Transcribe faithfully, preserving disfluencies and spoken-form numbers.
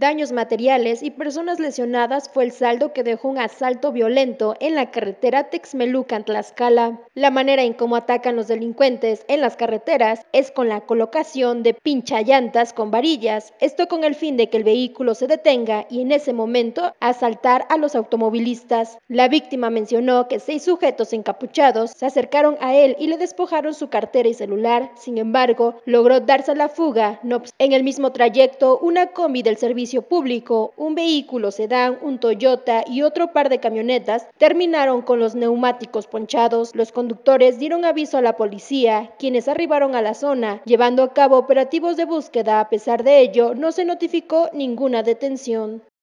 Daños materiales y personas lesionadas fue el saldo que dejó un asalto violento en la carretera Texmelucan-Tlaxcala. La manera en cómo atacan los delincuentes en las carreteras es con la colocación de pinchallantas con varillas, esto con el fin de que el vehículo se detenga y en ese momento asaltar a los automovilistas. La víctima mencionó que seis sujetos encapuchados se acercaron a él y le despojaron su cartera y celular. Sin embargo, logró darse a la fuga. No obstante, en el mismo trayecto, una combi del servicio público, un vehículo sedán, un Toyota y otro par de camionetas terminaron con los neumáticos ponchados. Los conductores dieron aviso a la policía, quienes arribaron a la zona, llevando a cabo operativos de búsqueda. A pesar de ello, no se notificó ninguna detención.